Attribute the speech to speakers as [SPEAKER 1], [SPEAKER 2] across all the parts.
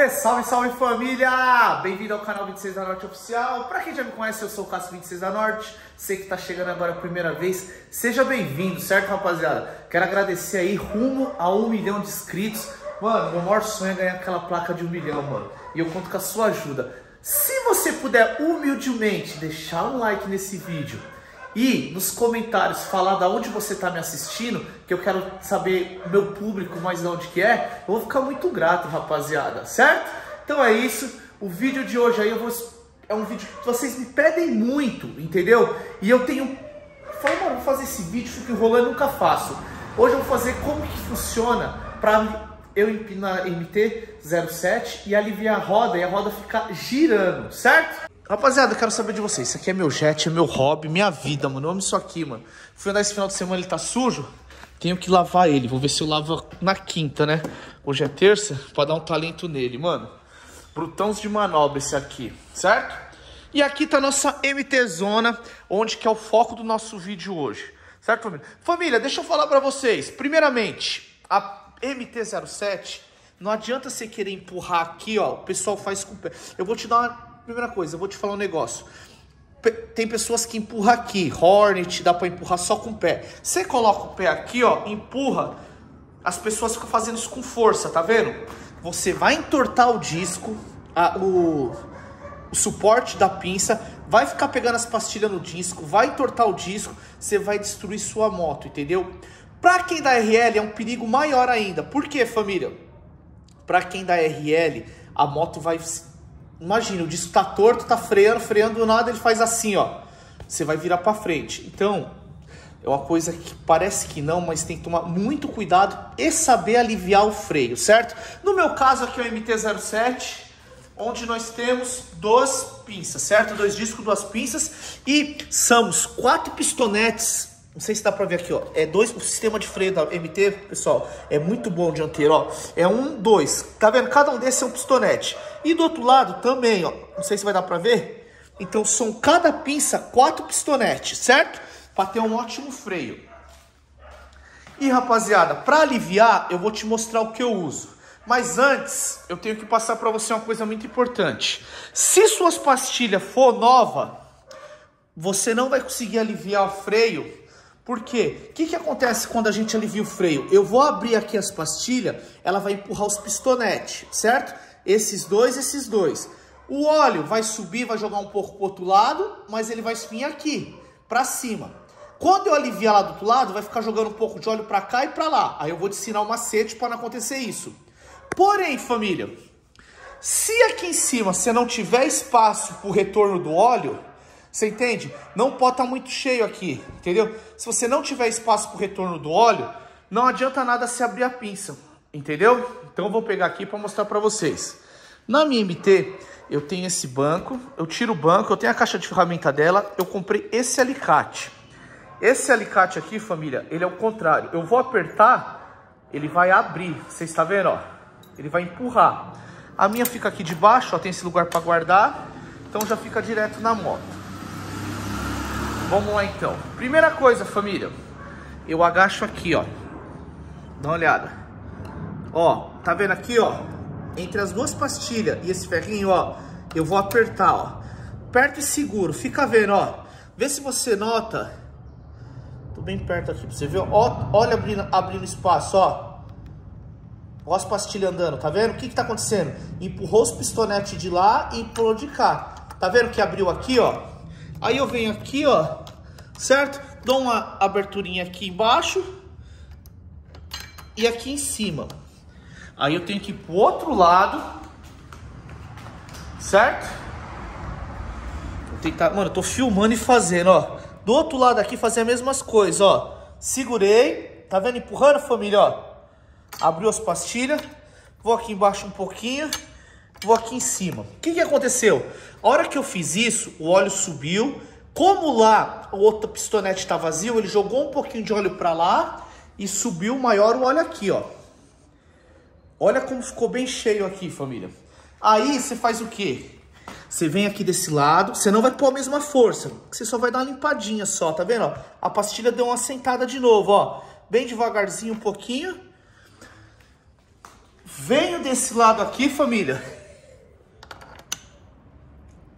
[SPEAKER 1] Salve, salve família! Bem-vindo ao canal 26 da Norte Oficial. Pra quem já me conhece, eu sou o Cássio 26 da Norte. Sei que tá chegando agora a primeira vez. Seja bem-vindo, certo, rapaziada? Quero agradecer aí, rumo a 1 milhão de inscritos. Mano, meu maior sonho é ganhar aquela placa de 1 milhão, mano. E eu conto com a sua ajuda. Se você puder humildemente deixar um like nesse vídeo e nos comentários falar da onde você está me assistindo, que eu quero saber o meu público mais de onde que é, eu vou ficar muito grato, rapaziada, certo? Então é isso, o vídeo de hoje aí é um vídeo que vocês me pedem muito, entendeu? E eu tenho... Falei, mano, vou fazer esse vídeo, fico enrolando, nunca faço. Hoje eu vou fazer como que funciona para eu empinar MT-07 e aliviar a roda e a roda ficar girando, certo? Rapaziada, eu quero saber de vocês. Isso aqui é meu jet, é meu hobby, minha vida, mano. Eu amo isso aqui, mano. Fui andar esse final de semana, ele tá sujo. Tenho que lavar ele. Vou ver se eu lavo na quinta, né? Hoje é terça, pra dar um talento nele, mano. Brutãos de manobra esse aqui, certo? E aqui tá a nossa MT Zona, onde que é o foco do nosso vídeo hoje. Certo, família? Família, deixa eu falar pra vocês. Primeiramente, a MT-07, não adianta você querer empurrar aqui, ó. O pessoal faz com o pé. Eu vou te dar uma... Primeira coisa, eu vou te falar um negócio. Tem pessoas que empurram aqui, Hornet, dá pra empurrar só com o pé. Você coloca o pé aqui, ó, empurra, as pessoas ficam fazendo isso com força, tá vendo? Você vai entortar o disco, o suporte da pinça, vai ficar pegando as pastilhas no disco, vai entortar o disco, você vai destruir sua moto, entendeu? Pra quem dá RL é um perigo maior ainda. Por quê, família? Pra quem dá RL, a moto vai... Imagina, o disco tá torto, tá freando do nada, ele faz assim, ó. Você vai virar pra frente. Então, é uma coisa que parece que não, mas tem que tomar muito cuidado e saber aliviar o freio, certo? No meu caso aqui é o MT-07, onde nós temos 2 pinças, certo? 2 discos, 2 pinças e somos 4 pistonetes. Não sei se dá pra ver aqui, ó. O sistema de freio da MT, pessoal, é muito bom dianteiro, ó. É 1, 2. Tá vendo? Cada um desses é um pistonete. E do outro lado também, ó. Não sei se vai dar pra ver. Então são cada pinça 4 pistonetes, certo? Pra ter um ótimo freio. E rapaziada, pra aliviar, eu vou te mostrar o que eu uso. Mas antes, eu tenho que passar pra você uma coisa muito importante. Se suas pastilhas for nova, você não vai conseguir aliviar o freio. Por quê? O que acontece quando a gente alivia o freio? Eu vou abrir aqui as pastilhas, ela vai empurrar os pistonetes, certo? Esses dois. O óleo vai subir, vai jogar um pouco pro outro lado, mas ele vai vir aqui, pra cima. Quando eu aliviar lá do outro lado, vai ficar jogando um pouco de óleo pra cá e pra lá. Aí eu vou te ensinar o macete para não acontecer isso. Porém, família, se aqui em cima você não tiver espaço pro retorno do óleo... Você entende? Não pode estar muito cheio aqui, entendeu? Se você não tiver espaço para o retorno do óleo, não adianta nada se abrir a pinça, entendeu? Então eu vou pegar aqui para mostrar para vocês. Na minha MT, eu tenho esse banco, eu tiro o banco, eu tenho a caixa de ferramenta dela, eu comprei esse alicate. Esse alicate aqui, família, ele é o contrário. Eu vou apertar, ele vai abrir, vocês estão vendo, ó? Ele vai empurrar. A minha fica aqui de baixo, ó, tem esse lugar para guardar, então já fica direto na moto. Vamos lá então. Primeira coisa, família. Eu agacho aqui, ó. Dá uma olhada. Ó, tá vendo aqui, ó? Entre as 2 pastilhas e esse ferrinho, ó. Eu vou apertar, ó. Aperta e seguro. Fica vendo, ó. Vê se você nota. Tô bem perto aqui pra você ver. Ó, olha abrindo espaço, ó. Ó as pastilhas andando, tá vendo? O que tá acontecendo? Empurrou os pistonetes de lá e empurrou de cá. Tá vendo que abriu aqui, ó? Aí eu venho aqui, ó, certo? Dou uma aberturinha aqui embaixo e aqui em cima. Aí eu tenho que ir pro outro lado, certo? Vou tentar, mano, eu tô filmando e fazendo, ó. Do outro lado aqui fazer as mesmas coisas, ó. Segurei, tá vendo? Empurrando, família, ó. Abriu as pastilhas, vou aqui embaixo um pouquinho. Vou aqui em cima. O que aconteceu? A hora que eu fiz isso, o óleo subiu. Como lá o outro pistonete está vazio, ele jogou um pouquinho de óleo para lá e subiu maior o óleo aqui, ó. Olha como ficou bem cheio aqui, família. Aí você faz o quê? Você vem aqui desse lado, você não vai pôr a mesma força, você só vai dar uma limpadinha só, tá vendo? Ó? A pastilha deu uma sentada de novo, ó. Bem devagarzinho um pouquinho. Venho desse lado aqui, família,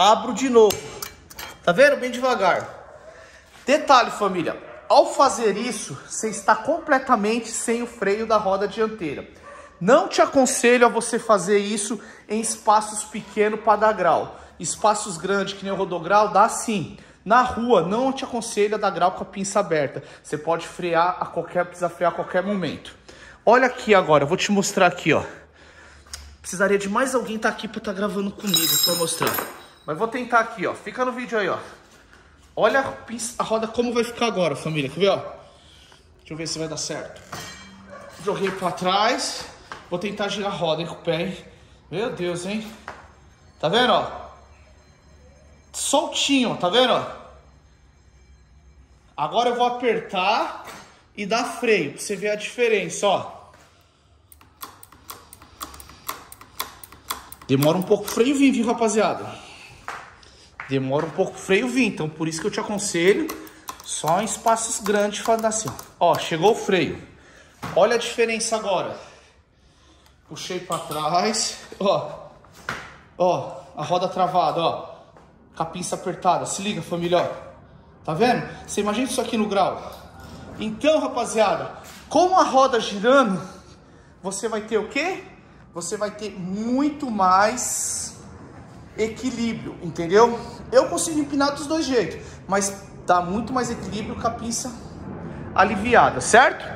[SPEAKER 1] abro de novo. Tá vendo? Bem devagar. Detalhe, família. Ao fazer isso, você está completamente sem o freio da roda dianteira. Não te aconselho a você fazer isso em espaços pequenos para dar grau. Espaços grandes, que nem o rodograu, dá sim. Na rua, não te aconselho a dar grau com a pinça aberta. Você pode frear precisa frear a qualquer momento. Olha aqui agora, eu vou te mostrar aqui, ó. Precisaria de mais alguém estar aqui para estar gravando comigo para mostrar. Mas vou tentar aqui, ó. Fica no vídeo aí, ó. Olha a roda como vai ficar agora, família. Quer ver, ó? Deixa eu ver se vai dar certo. Joguei para trás. Vou tentar girar a roda, hein, com o pé, hein? Meu Deus, hein? Tá vendo, ó? Soltinho, tá vendo, ó? Agora eu vou apertar e dar freio, pra você ver a diferença, ó. Demora um pouco o freio vir, viu, rapaziada? Demora um pouco o freio vir, então por isso que eu te aconselho só em espaços grandes fazer assim, ó. Ó, chegou o freio. Olha a diferença agora. Puxei pra trás, ó. Ó, a roda travada, ó. Com a pinça apertada. Se liga, família, ó. Tá vendo? Você imagina isso aqui no grau. Então, rapaziada, com a roda girando, você vai ter o quê? Você vai ter muito mais equilíbrio, entendeu? Eu consigo empinar dos dois jeitos, mas dá muito mais equilíbrio com a pinça aliviada, certo?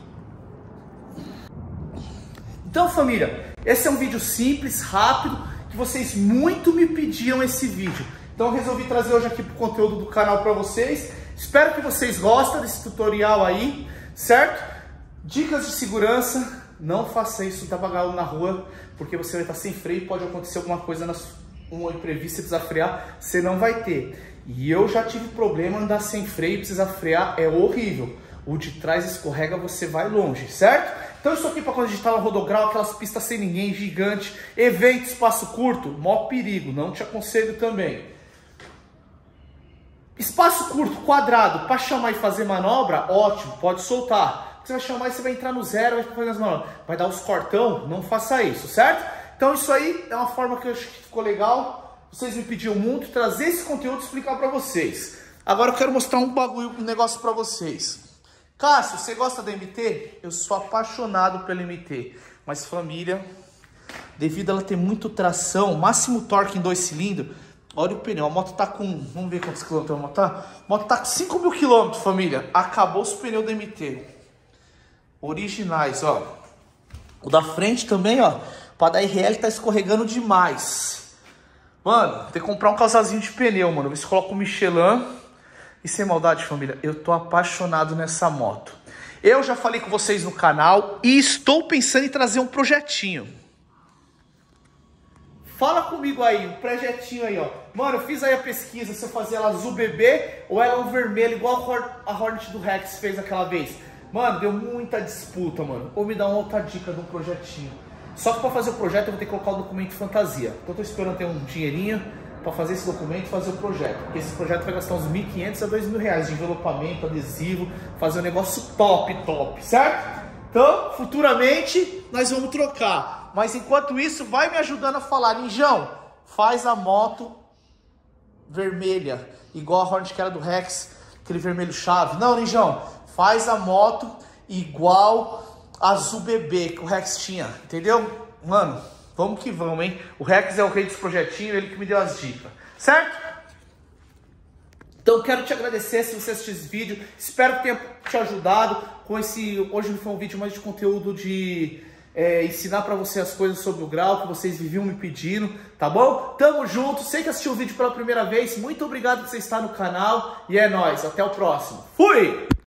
[SPEAKER 1] Então, família, esse é um vídeo simples, rápido, que vocês muito me pediram esse vídeo. Então eu resolvi trazer hoje aqui pro conteúdo do canal para vocês. Espero que vocês gostem desse tutorial aí, certo? Dicas de segurança, não faça isso vagando na rua, porque você vai estar sem freio, pode acontecer alguma coisa, um imprevisto, você precisa frear, você não vai ter. E eu já tive problema, andar sem freio, precisar frear, é horrível. O de trás escorrega, você vai longe, certo? Então isso aqui para quando a gente tá no rodograu, aquelas pistas sem ninguém, gigante, evento, espaço curto, maior perigo, não te aconselho também. Espaço curto, quadrado, para chamar e fazer manobra, ótimo, pode soltar. Você vai chamar e você vai entrar no zero, vai fazer as manobras. Vai dar os cortão, não faça isso, certo? Então isso aí é uma forma que eu acho que ficou legal. Vocês me pediram muito, trazer esse conteúdo e explicar para vocês. Agora eu quero mostrar um negócio para vocês. Cássio, você gosta da MT? Eu sou apaixonado pela MT, mas família, devido a ela ter muito tração, máximo torque em 2 cilindros, olha o pneu, a moto tá com, vamos ver quantos quilômetros a moto tá? A moto tá com 5 mil quilômetros, família, acabou os pneus da MT, originais, ó, o da frente também, ó, para da RL tá escorregando demais, mano, tem que comprar um casalzinho de pneu, mano, ver se coloca o Michelin. E sem maldade, família, eu tô apaixonado nessa moto. Eu já falei com vocês no canal e estou pensando em trazer um projetinho. Fala comigo aí, um projetinho aí, ó. Mano, eu fiz aí a pesquisa se eu fazia ela azul bebê ou ela um vermelho, igual a Hornet do Rex fez aquela vez. Mano, deu muita disputa, mano. Ou me dá uma outra dica de um projetinho. Só que para fazer o projeto eu vou ter que colocar o documento fantasia. Então eu tô esperando ter um dinheirinho para fazer esse documento e fazer o projeto. Porque esse projeto vai gastar uns R$1.500 a R$2.000 de envelopamento, adesivo, fazer um negócio top, certo? Então, futuramente, nós vamos trocar. Mas enquanto isso, vai me ajudando a falar. Ninjão, faz a moto vermelha, igual a Hornet que era do Rex, aquele vermelho chave. Não, Ninjão, faz a moto igual azul bebê que o Rex tinha, entendeu? Mano, vamos que vamos, hein? O Rex é o rei dos projetinhos, ele que me deu as dicas, certo? Então quero te agradecer se você assistiu esse vídeo. Espero que tenha te ajudado com esse... Hoje não foi um vídeo mais de conteúdo de ensinar pra você as coisas sobre o grau que vocês viviam me pedindo, tá bom? Tamo junto. Sei que assistiu o vídeo pela primeira vez. Muito obrigado por você estar no canal. E é nóis. Até o próximo. Fui!